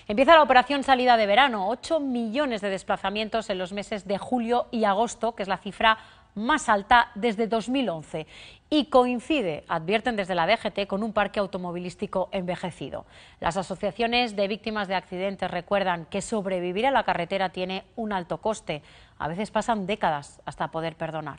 Empieza la operación salida de verano, 8 millones de desplazamientos en los meses de julio y agosto, que es la cifra más alta desde 2011. Y coincide, advierten desde la DGT, con un parque automovilístico envejecido. Las asociaciones de víctimas de accidentes recuerdan que sobrevivir a la carretera tiene un alto coste. A veces pasan décadas hasta poder perdonar.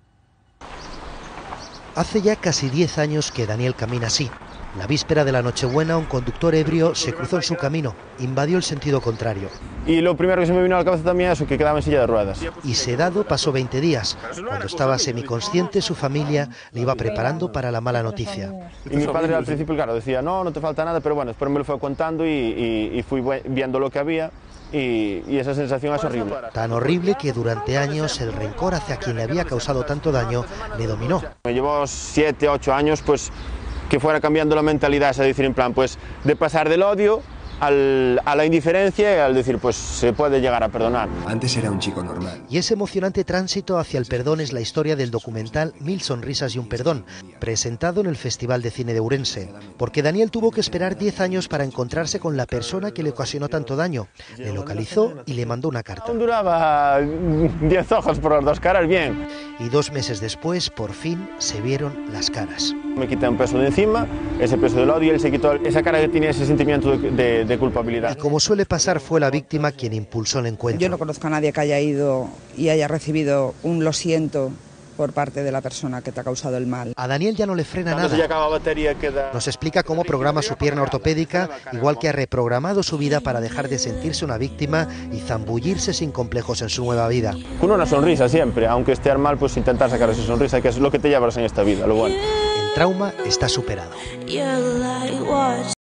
Hace ya casi 10 años que Daniel camina así. La víspera de la Nochebuena, un conductor ebrio se cruzó en su camino, invadió el sentido contrario. Y lo primero que se me vino a la cabeza también es que quedaba en silla de ruedas. Y sedado pasó 20 días. Cuando estaba semiconsciente, su familia le iba preparando para la mala noticia. Y mi padre al principio, claro, decía, no te falta nada, pero bueno, después me lo fue contando y fui viendo lo que había. Y esa sensación es horrible. Tan horrible que durante años el rencor hacia quien le había causado tanto daño le dominó. Me llevó 7, 8 años pues que fuera cambiando la mentalidad, es decir, en plan, pues de pasar del odio a la indiferencia y al decir, pues se puede llegar a perdonar. Antes era un chico normal. Y ese emocionante tránsito hacia el perdón es la historia del documental 1000 sonrisas y un perdón, presentado en el Festival de Cine de Ourense. Porque Daniel tuvo que esperar 10 años para encontrarse con la persona que le ocasionó tanto daño. Le localizó y le mandó una carta. Aún duraba 10 ojos por las dos caras, bien. Y 2 meses después, por fin, se vieron las caras. Me quité un peso de encima, ese peso del odio, y él se quitó esa cara que tenía, ese sentimiento de culpabilidad. Y como suele pasar, fue la víctima quien impulsó el encuentro. Yo no conozco a nadie que haya ido y haya recibido un lo siento por parte de la persona que te ha causado el mal. A Daniel ya no le frena nada. Ya acaba batería, queda... Nos explica cómo programa su pierna ortopédica, igual que ha reprogramado su vida para dejar de sentirse una víctima y zambullirse sin complejos en su nueva vida. Con una sonrisa siempre, aunque esté mal, pues intentar sacar esa sonrisa, que es lo que te llevas en esta vida, lo bueno. El trauma está superado.